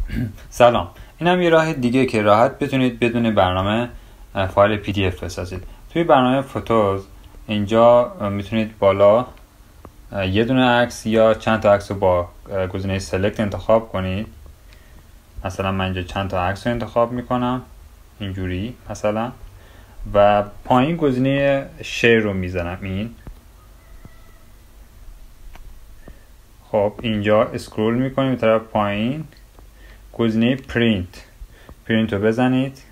سلام. این هم یه راه دیگه که راحت بتونید بدون برنامه فایل PDF بسازید. توی برنامه فوتوز اینجا میتونید بالا یه دونه عکس یا چند تا عکس رو با گزینه سلکت انتخاب کنید. مثلا من اینجا چند تا عکس رو انتخاب میکنم اینجوری مثلا، و پایین گزینه شیر رو میزنم. این خب اینجا اسکرول میکنیم به طرف پایین، گزینه پرینت رو بزنید.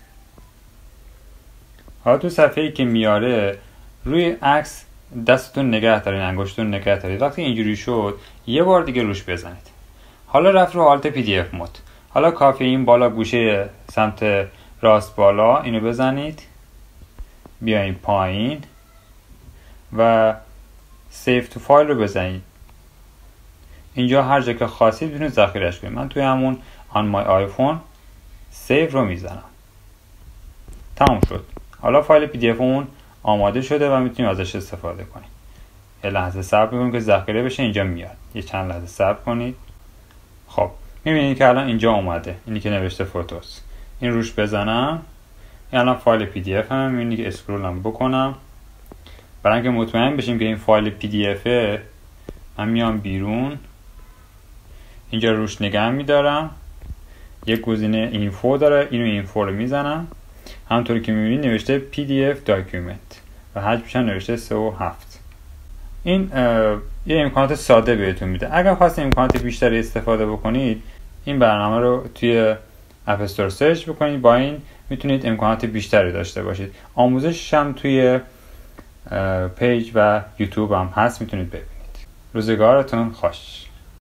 حالا تو صفحه‌ای که میاره روی عکس دستتون نگه دارید، انگشتتون نگه دارید. وقتی اینجوری شد یه بار دیگه روش بزنید. حالا رفت رو حالت PDF مود. حالا کافیه این بالا گوشه سمت راست بالا اینو بزنید، بیاین پایین و سیو تو فایل رو بزنید. اینجا هر جا که خواستید بتونید ذخیره‌اش کنید. من توی همون آن مای آیفون سیو رو میزنم. تموم شد. حالا فایل PDF اون آماده شده و میتونیم ازش استفاده کنیم. یه لحظه صبر می‌کنیم که ذخیره بشه. اینجا میاد. یه چند لحظه صبر کنید. خب می‌بینید که الان اینجا اومده. اینی که نوشته فوتوز. این روش بزنم. این الان فایل PDF هم می‌بینید که اسکرولم بکنم. برای اینکه مطمئن بشیم که این فایل PDFه، من میام بیرون. اینجا روش نگه می‌دارم. یک گزینه اینفو داره، اینو اینفو رو میزنم. همونطوری که میبینید نوشته PDF داکیومنت و حجمش هم نوشته 3.7. این یه امکانات ساده بهتون میده. اگر خواستید امکانات بیشتری استفاده بکنید این برنامه رو توی اپ استور سرچ بکنید. با این میتونید امکانات بیشتری داشته باشید. آموزشش هم توی پیج و یوتیوب هم هست، میتونید ببینید. روزگارتون خوش.